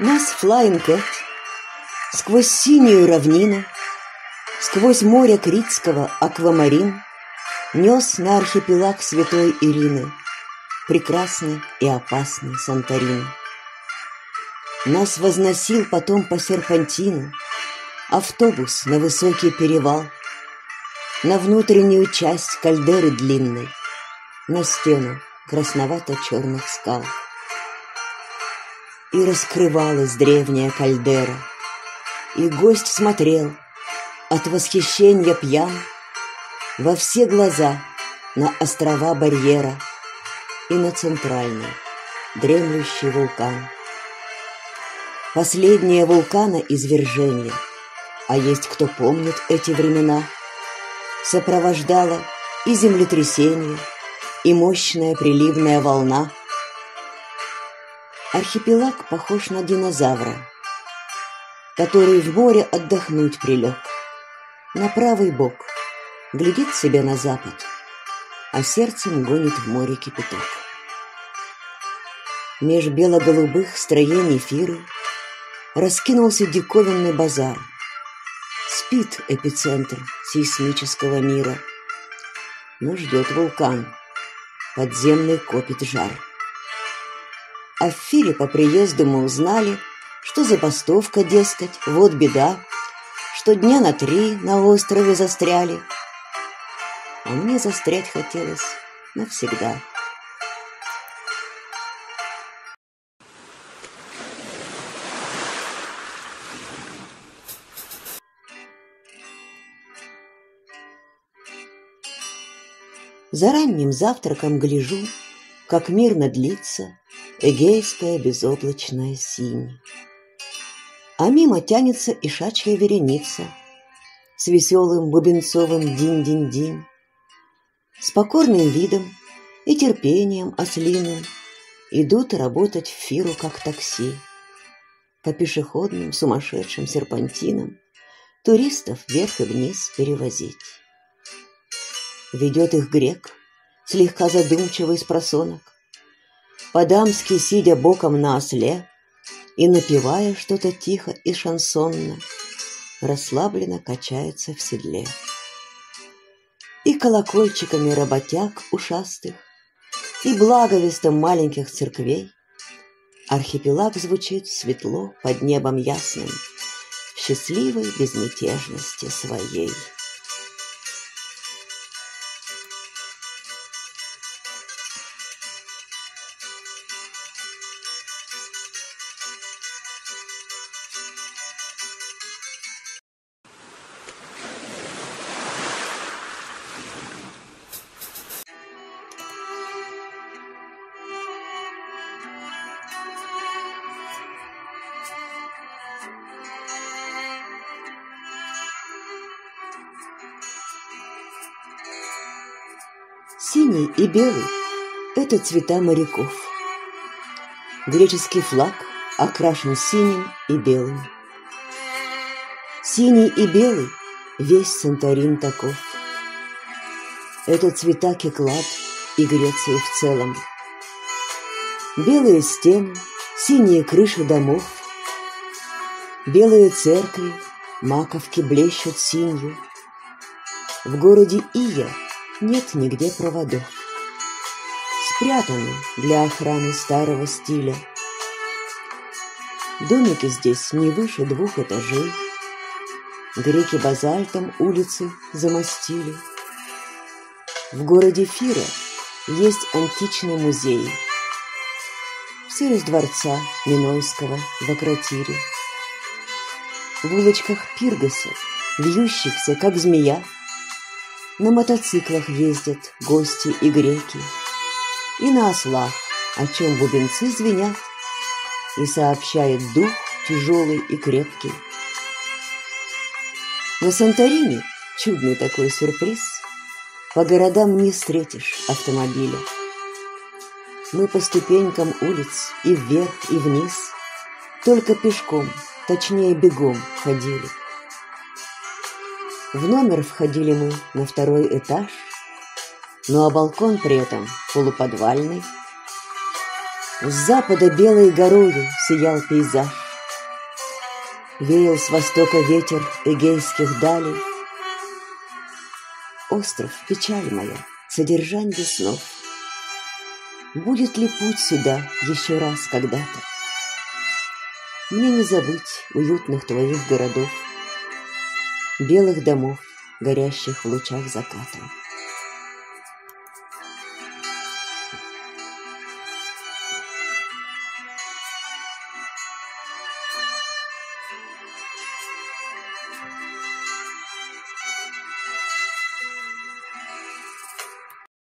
Нас Flying Cat сквозь синюю равнину, сквозь море Критского аквамарин нес на архипелаг святой Ирины, прекрасный и опасный Санторини. Нас возносил потом по серпантину автобус на высокий перевал, на внутреннюю часть кальдеры длинной, на стену красновато-черных скал. И раскрывалась древняя кальдера, и гость смотрел, от восхищения пьян, во все глаза на острова барьера и на центральный, дремлющий вулкан. Последнее вулкана-извержение, а есть кто помнит эти времена, сопровождало и землетрясение, и мощная приливная волна. Архипелаг похож на динозавра, который в море отдохнуть прилег. На правый бок глядит себе на запад, а сердцем гонит в море кипяток. Меж бело-голубых строений Фиры раскинулся диковинный базар. Спит эпицентр сейсмического мира, но ждет вулкан, подземный копит жар. А в Фире по приезду мы узнали, что забастовка, дескать, вот беда, что дня на 3 на острове застряли. А мне застрять хотелось навсегда. За ранним завтраком гляжу, как мирно длится эгейская безоблачная синь. А мимо тянется ишачья вереница с веселым бубенцовым динь-динь-динь, с покорным видом и терпением ослиным идут работать в Фиру как такси, по пешеходным сумасшедшим серпантинам туристов вверх и вниз перевозить. Ведет их грек, слегка задумчивый спросонок, по-дамски сидя боком на осле и, напевая что-то тихо и шансонно, расслабленно качается в седле. И колокольчиками работяг ушастых, и благовестом маленьких церквей архипелаг звучит светло под небом ясным в счастливой безмятежности своей. Синий и белый – это цвета моряков. Греческий флаг окрашен синим и белым. Синий и белый – весь Санторин таков. Это цвета Кеклад и Греции в целом. Белые стены, синие крыши домов, белые церкви, маковки блещут синью. В городе Ия нет нигде проводов, спрятаны для охраны старого стиля. Домики здесь не выше 2 этажей, греки базальтом улицы замостили. В городе Фира есть античный музей, все из дворца Минойского в Акротире. В улочках Пиргаса, вьющихся, как змея, на мотоциклах ездят гости и греки, и на ослах, о чем бубенцы звенят, и сообщает дух тяжелый и крепкий. На Санторини чудный такой сюрприз: по городам не встретишь автомобиля. Мы по ступенькам улиц и вверх, и вниз только пешком, точнее бегом, ходили. В номер входили мы на 2-й этаж, ну а балкон при этом полуподвальный. С запада белой горою сиял пейзаж, Веял с востока ветер эгейских далей. Остров, печаль моя, содержань без снов. Будет ли путь сюда еще раз когда-то? Мне не забыть уютных твоих городов, белых домов, горящих в лучах заката.